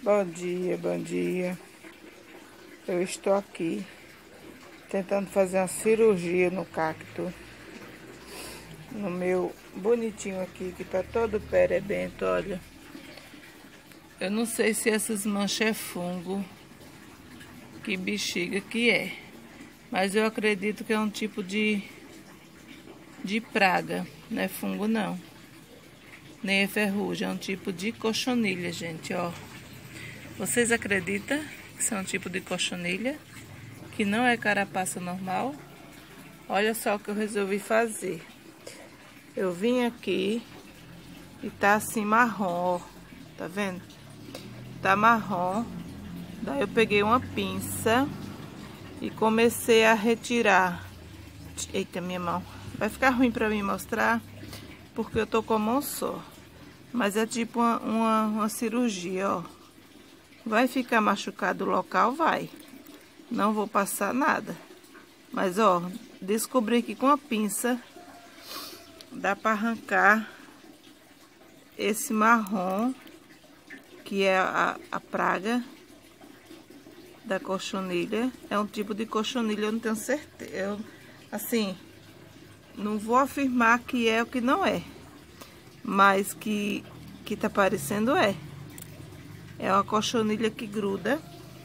Bom dia, bom dia. Eu estou aqui tentando fazer uma cirurgia no cacto. No meu bonitinho aqui, que tá todo perebento, olha. Eu não sei se essas manchas é fungo, que bexiga que é. Mas eu acredito que é um tipo de praga. Não é fungo não. Nem é ferrugem, é um tipo de cochonilha, gente, ó. Vocês acreditam que isso é um tipo de cochonilha? Que não é carapaça normal? Olha só o que eu resolvi fazer. Eu vim aqui e tá assim marrom, ó. Tá vendo? Tá marrom. Daí eu peguei uma pinça e comecei a retirar. Eita, minha mão. Vai ficar ruim pra mim mostrar, porque eu tô com a mão só. Mas é tipo uma cirurgia, ó. Vai ficar machucado o local? Vai. Não vou passar nada. Mas, ó, descobri que com a pinça dá para arrancar esse marrom, que é a praga da cochonilha. É um tipo de cochonilha, eu não tenho certeza. Eu, assim, não vou afirmar que é o que não é. Mas que tá parecendo é. É uma cochonilha que gruda.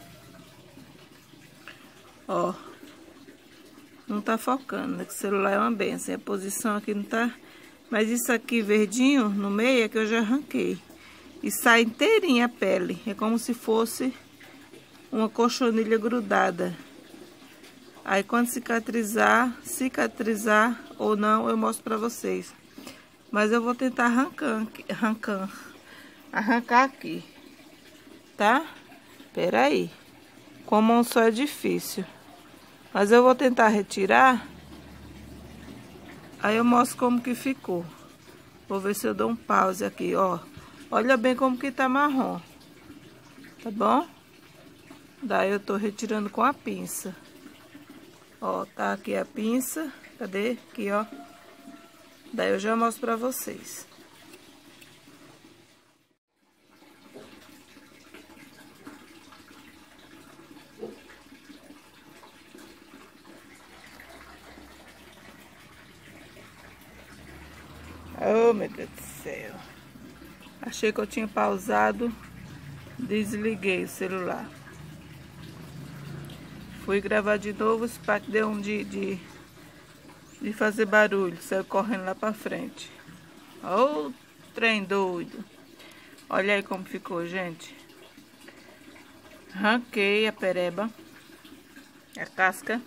Ó. Não tá focando, né? Que o celular é uma benção. A posição aqui não tá... Mas isso aqui verdinho, no meio, é que eu já arranquei. E sai inteirinha a pele. É como se fosse uma cochonilha grudada. Aí quando cicatrizar ou não, eu mostro pra vocês. Mas eu vou tentar arrancar aqui. Tá? Pera aí. Com a mão só é difícil. Mas eu vou tentar retirar. Aí eu mostro como que ficou. Vou ver se eu dou um pause aqui, ó. Olha bem como que tá marrom. Tá bom? Daí eu tô retirando com a pinça. Ó, tá aqui a pinça. Cadê? Aqui, ó. Daí eu já mostro pra vocês. Oh, meu Deus do céu. Achei que eu tinha pausado. Desliguei o celular. Fui gravar de novo. Esse pack deu um de fazer barulho. Saiu correndo lá pra frente. Ô, trem doido. Olha aí como ficou, gente. Arranquei a pereba. A casca.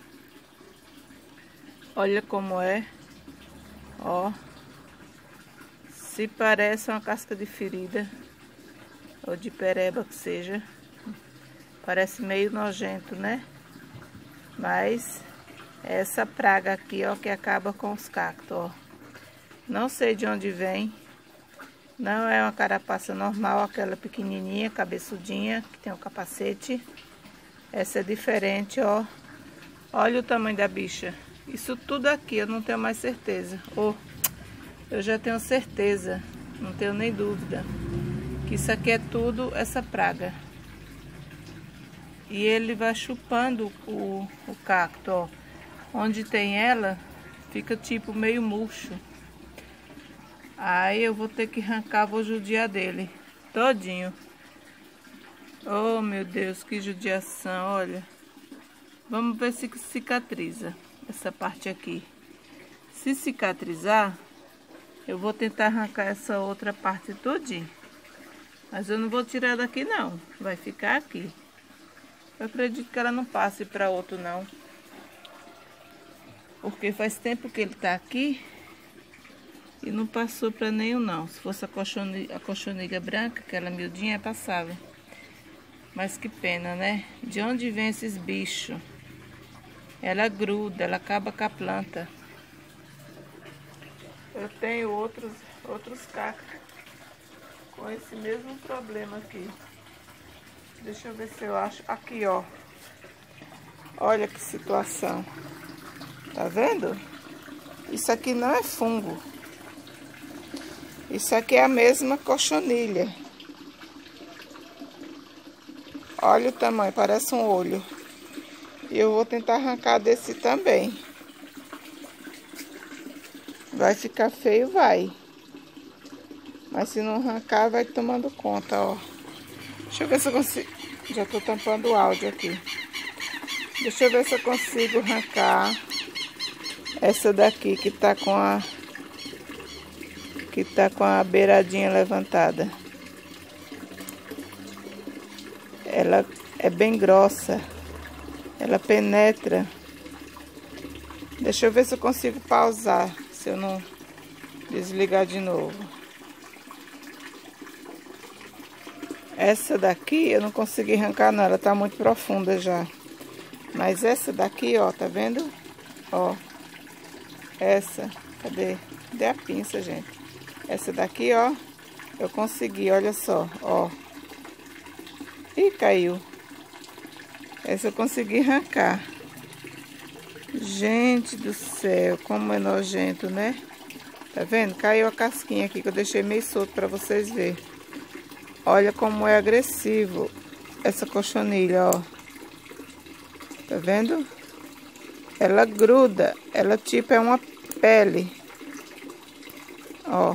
Olha como é. Ó. Se parece uma casca de ferida. Ou de pereba que seja. Parece meio nojento, né? Mas essa praga aqui, ó, que acaba com os cactos, ó. Não sei de onde vem. Não é uma carapaça normal, aquela pequenininha, cabeçudinha, que tem um capacete. Essa é diferente, ó. Olha o tamanho da bicha. Isso tudo aqui, eu não tenho mais certeza. Oh, eu já tenho certeza, não tenho nem dúvida, que isso aqui é tudo essa praga. E ele vai chupando o cacto, ó. Onde tem ela, fica tipo meio murcho. Aí eu vou ter que arrancar, vou judiar dele todinho. Oh, meu Deus, que judiação, olha. Vamos ver se cicatriza essa parte aqui. Se cicatrizar, eu vou tentar arrancar essa outra parte todinha. Mas eu não vou tirar daqui não, vai ficar aqui. Eu acredito que ela não passe para outro não. Porque faz tempo que ele tá aqui e não passou para nenhum não. Se fosse a cochonilha branca, aquela miudinha, passava. Mas que pena, né? De onde vem esses bichos? Ela gruda, ela acaba com a planta. Eu tenho outros cactos com esse mesmo problema aqui. Deixa eu ver se eu acho. Aqui, ó. Olha que situação. Tá vendo? Isso aqui não é fungo. Isso aqui é a mesma cochonilha. Olha o tamanho, parece um olho. E eu vou tentar arrancar desse também. Vai ficar feio, vai. Mas se não arrancar, vai tomando conta, ó. Deixa eu ver se eu consigo. Já tô tampando o áudio aqui. Deixa eu ver se eu consigo arrancar essa daqui que tá com a beiradinha levantada. Ela é bem grossa. Ela penetra. Deixa eu ver se eu consigo pausar, se eu não desligar de novo. Essa daqui eu não consegui arrancar não, ela tá muito profunda já. Mas essa daqui, ó, tá vendo? Ó, essa, cadê? Cadê a pinça, gente? Essa daqui, ó, eu consegui, olha só, ó. Ih, caiu. Essa eu consegui arrancar. Gente do céu, como é nojento, né? Tá vendo? Caiu a casquinha aqui que eu deixei meio solto pra vocês verem. Olha como é agressivo essa cochonilha, ó. Tá vendo? Ela gruda, ela tipo é uma pele. Ó.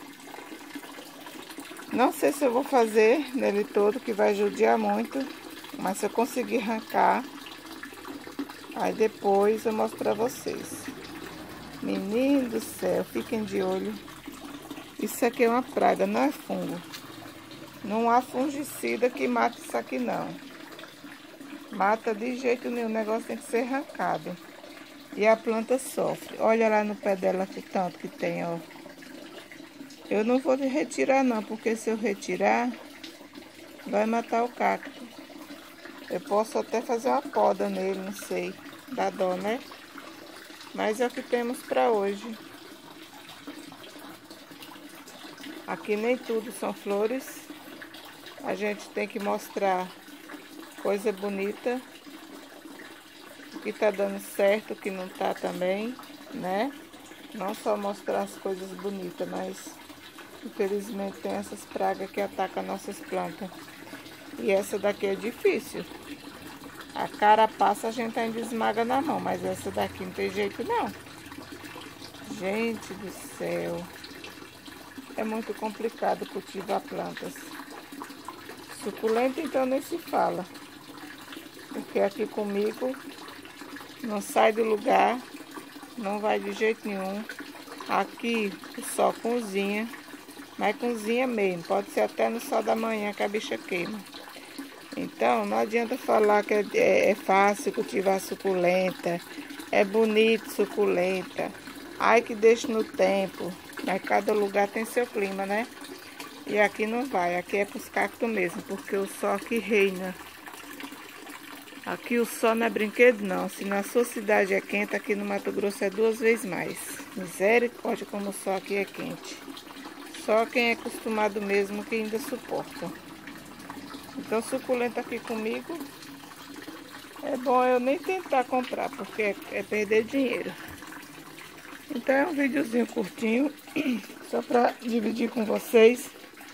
Não sei se eu vou fazer nele todo, que vai judiar muito. Mas se eu conseguir arrancar, aí depois eu mostro pra vocês. Menino do céu, fiquem de olho. Isso aqui é uma praga, não é fungo. Não há fungicida que mate isso aqui, não. Mata de jeito nenhum, o negócio tem que ser arrancado. E a planta sofre. Olha lá no pé dela o tanto que tem, ó. Eu não vou retirar não, porque se eu retirar, vai matar o cacto. Eu posso até fazer uma poda nele, não sei. Dá dó, né? Mas é o que temos pra hoje. Aqui nem tudo são flores. A gente tem que mostrar coisa bonita. O que tá dando certo, o que não tá também, né? Não só mostrar as coisas bonitas, mas infelizmente tem essas pragas que atacam nossas plantas. E essa daqui é difícil. A carapaça a gente ainda esmaga na mão, mas essa daqui não tem jeito não. Gente do céu. É muito complicado cultivar plantas. Suculenta então nem se fala. Porque aqui comigo não sai do lugar, não vai de jeito nenhum. Aqui só cozinha, mas cozinha mesmo. Pode ser até no sol da manhã que a bicha queima. Então, não adianta falar que é fácil cultivar suculenta, é bonito suculenta. Ai que deixa no tempo, mas cada lugar tem seu clima, né? E aqui não vai, aqui é pros cactos mesmo, porque o sol aqui reina. Aqui o sol não é brinquedo não, se na sua cidade é quente, aqui no Mato Grosso é 2 vezes mais. Misericórdia como o sol aqui é quente. Só quem é acostumado mesmo que ainda suporta. Então suculenta aqui comigo, é bom eu nem tentar comprar, porque é perder dinheiro. Então é um videozinho curtinho, só para dividir com vocês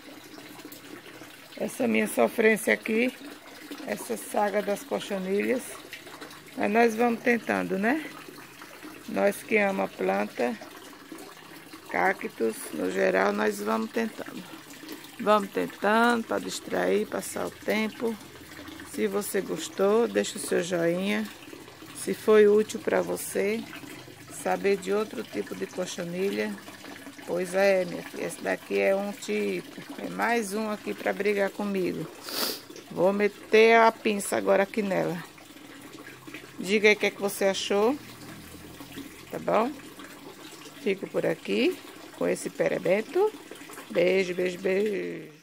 essa minha sofrência aqui, essa saga das cochonilhas. Mas nós vamos tentando, né? Nós que amamos a planta, cactos, no geral, nós vamos tentando. Vamos tentando para distrair, passar o tempo. Se você gostou, deixa o seu joinha. Se foi útil para você saber de outro tipo de cochonilha, pois é, minha filha, esse daqui é um tipo. É mais um aqui para brigar comigo. Vou meter a pinça agora aqui nela. Diga aí o que é que você achou. Tá bom? Fico por aqui com esse perebento. Beijo, beijo, beijo.